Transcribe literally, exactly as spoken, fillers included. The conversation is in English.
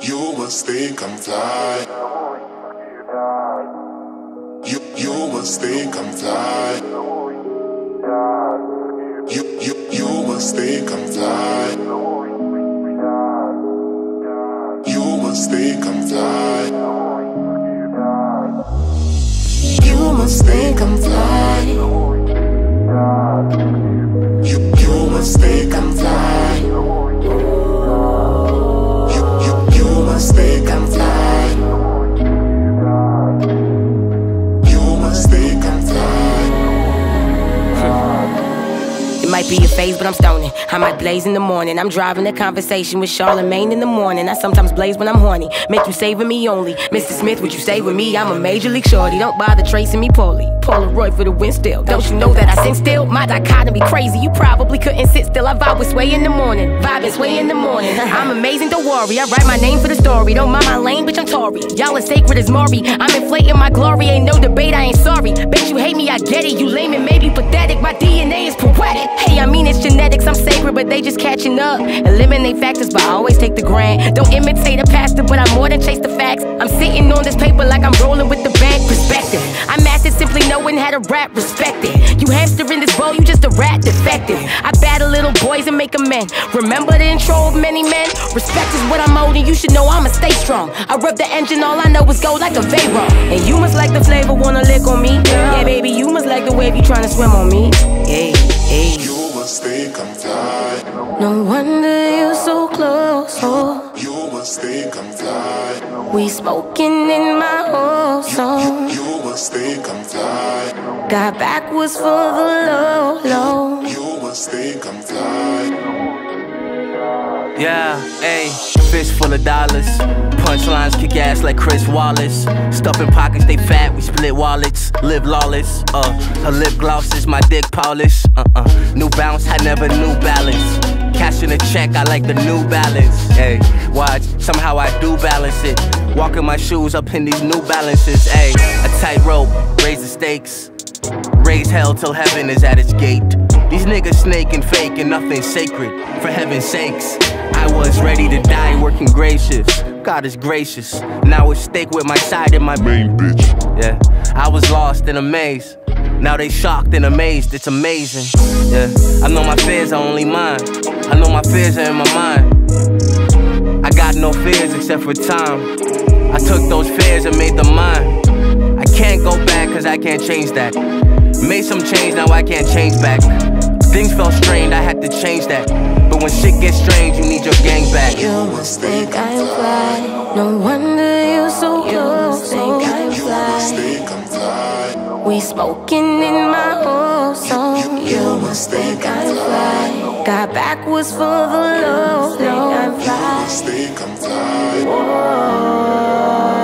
you must think I'm fly. You, you must think I'm fly. You, you, you must think I'm fly. You must think I'm fly. You must think I'm fly. You, you must think I'm fly. You, you, you must think I'm fly. You must think I'm fly. It might be a phase, but I'm stoning. I might blaze in the morning. I'm driving a conversation with Charlemagne in the morning. I sometimes blaze when I'm horny. Make you savor me only. Mister Smith, would you stay with me? I'm a major league shorty. Don't bother tracing me poorly. Polaroid for the win still. Don't you know that I sing still? My dichotomy crazy. You probably couldn't sit still. I vibe with sway in the morning. Vibing sway in the morning. I'm amazing, don't worry. I write my name for the story. Don't mind my lane, bitch, I'm Tory. Y'all as sacred as Maury. I'm inflating my glory. Ain't no debate, I ain't sorry. Bet you hate me, I get it. You lame and maybe pathetic. My D N A is poetic. Hey, I mean it's genetics. I'm sacred, but they just catching up. Eliminate factors, but I always take the grant. Don't imitate a pastor, but I more than chase the facts. I'm sitting on this paper like I'm rolling with the bank. Perspective. I mastered simply knowing how to rap, respect it. You hamster in this bowl, you just a rat defective. I battle little boys and make men. Remember the intro of many men? Respect is what I'm owed, and you should know I'ma stay strong. I rub the engine, all I know is go like a Veyron. And you must like the flavor, wanna lick on me. Yeah, baby, you must like the wave, you tryna swim on me. Hey, hey. You must think I'm fly. No wonder you're so close, oh. You must think I'm fly. We smoking in my whole song. You, you must think I'm fly. Got backwards for the low, low. You must think I'm fly. Yeah, ayy, fist full of dollars. Punchlines kick ass like Chris Wallace. Stuffing pockets, they fat, we split wallets. Live lawless, uh, her lip gloss is my dick polish. Uh-uh, new bounce, I never knew balance. Cashing a check, I like the new balance. Ayy, watch, somehow I do balance it. Walking my shoes up in these new balances. Ayy, a tightrope, raise the stakes. Raise hell till heaven is at its gate. These niggas snake and fake and nothing sacred. For heaven's sakes, I was ready to die working gracious. God is gracious. Now it's steak with my side and my main bitch. Yeah, I was lost in a maze. Now they shocked and amazed, it's amazing. Yeah, I know my fears are only mine. I know my fears are in my mind. I got no fears except for time. I took those fears and made them mine. I can't go back cause I can't change that. Made some change, now I can't change back. Things felt strained, I had to change that. But when shit gets strange, you need your gang back. You must think I'm fly. No wonder you're so close. Think I'm fly. We smoking in my whole song. You must think I'm fly. Got backwards for the low, low. I'm fly. Whoa.